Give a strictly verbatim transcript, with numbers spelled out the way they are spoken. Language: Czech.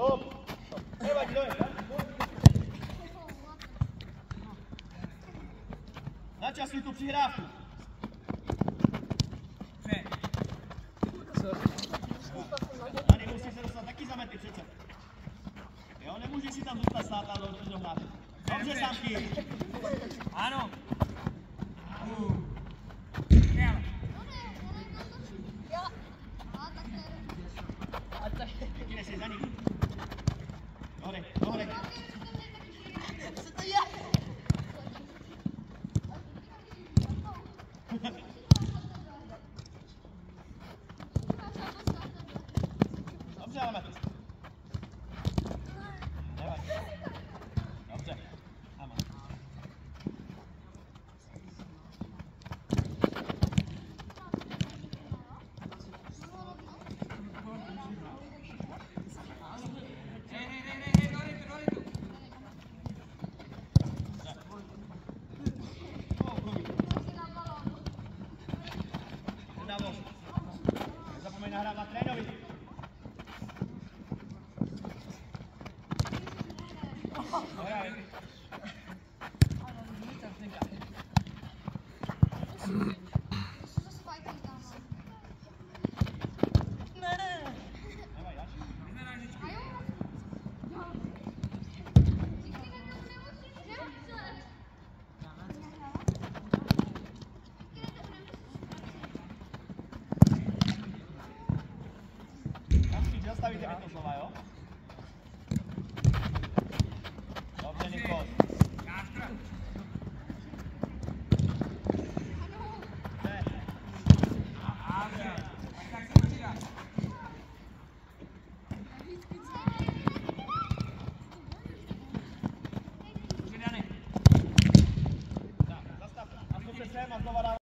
Stop. Nevadí, dojď. Načasuj tu přihrávku. Tady musí se dostat taky za metry přece. Jo, nemůžeš si tam zůstat stát a dohnat. Dobře, Samky. Ano. Kde jsi za ním? Dohodej, dohodej. Co to je? Dobře, ale Matis. Nevadí. Dobře. Ama. Nezapomeň nahrávat trénovi. Zastavíte mi to slova, jo? Dobře, Nikos. Zastav. A zkuste sem a znova dávám.